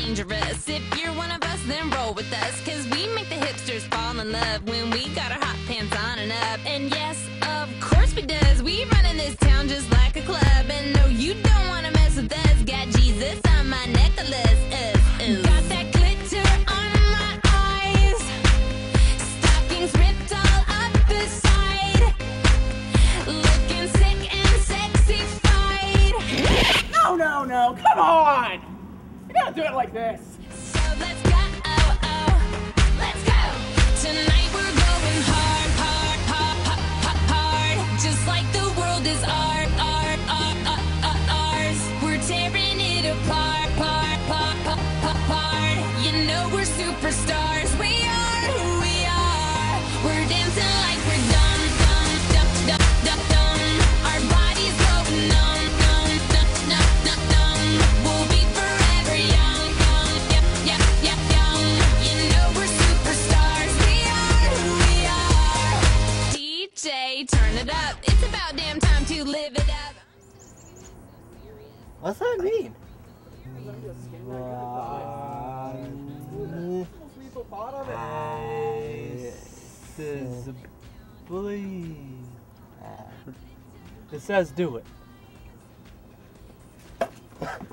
dangerous. If you're one of us, then roll with us, cause we make the hipsters fall in love when we got our hot pants on and up. And yes, of course we does. We run in this town just like a club. And no, you don't wanna mess with us. Got Jesus on my necklace. Got that glitter on my eyes. Stockings ripped all up the side. Looking sick and sexified. No, no, no, come on! You gotta do it like this. So let's go, let's go. Tonight we're going hard, hard, hard, hard, hard. Just like the world is ours. We're tearing it apart, apart. You know we're superstars. We are who we are. We're dancing like we're dumb. Our bodies go numb. We'll be forever young. You know we're superstars. We are who we are. DJ, turn it up. It's about damn time to live it up. What's that mean? It says do it.